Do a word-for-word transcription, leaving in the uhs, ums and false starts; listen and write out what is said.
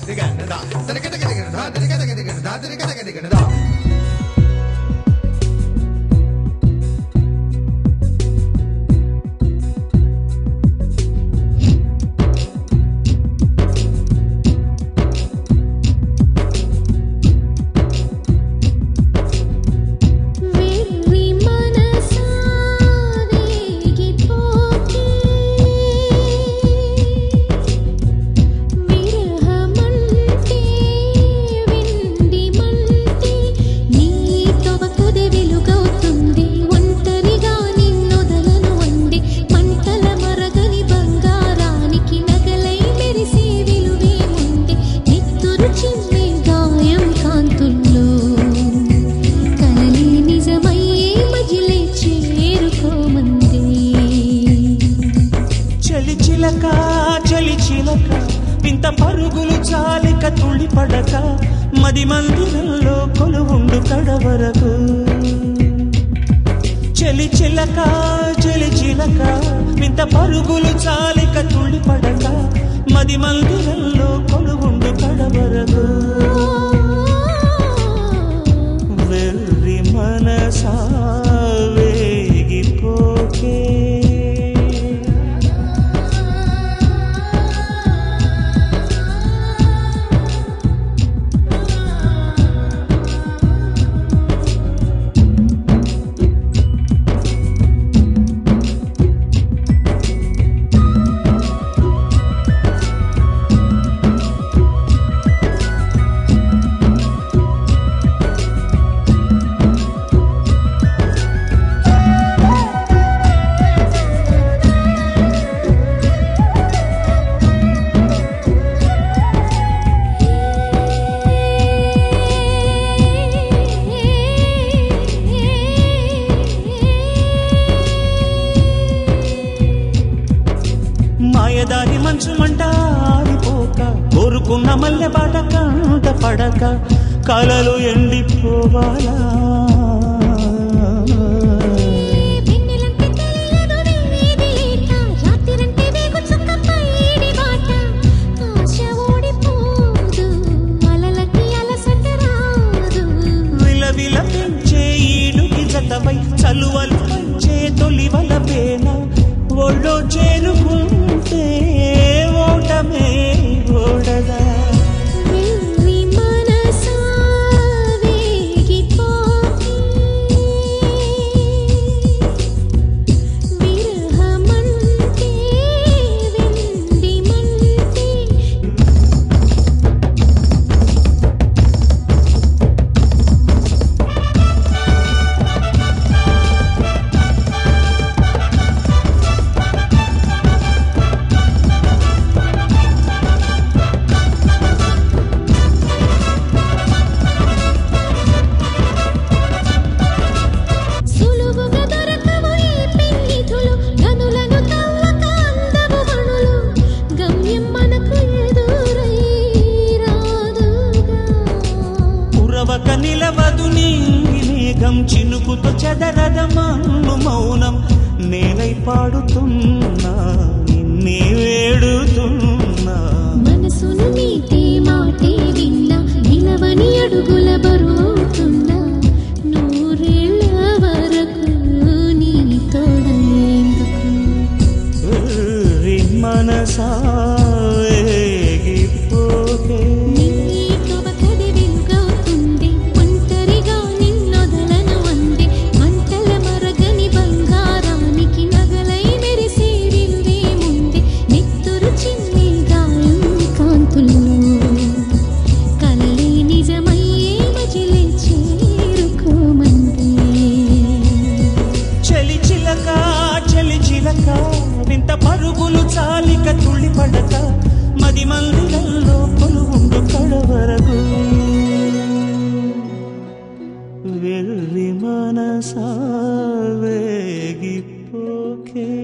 చలి చిలక వింత పరుగులు చాలిక తుళ్ళి పడక మది మందిరంలో కొలువుండు కడవరకు చలి చిలక చలి చిలక వింత పరుగులు చాలిక తుళ్ళి పడక మది మందిరంలో కొలువుండు కడవరకు వెర్రి మనసా వేగిపోకే మాయదారి మంచు మంట ఆరిపోక కోరుకున్న మల్లె బాట కంట పడక కలలు ఎండిపోవాలా విలవిల పెంచే ఈడుకి జతవై చలువలు పంచే తొలి వల పేన ఒళ్ళో చేరుకుంటే ఓటమే ఓడదా వెర్రి మనసా వేగిపోకే విరహమంటే వెండి మంటే నిలవదు నీంగి మేఘం చినుకుతో చెదరద మన్ను మౌనం నేనై పాడుతున్నా నిన్నే వేడుతున్నా మనసును నీటే మాటే విన్నా నిలవని అడుగుల బరువుతున్నా నూరేళ్ల వరకు నీ తోడేందుకు మనసా వేగిపోకే వింత పరుగులు చాలిక తుళ్ళి పడక మది మందిరంలో కొలువుండు కడవరకు వెర్రి మనసా వేగిపోకే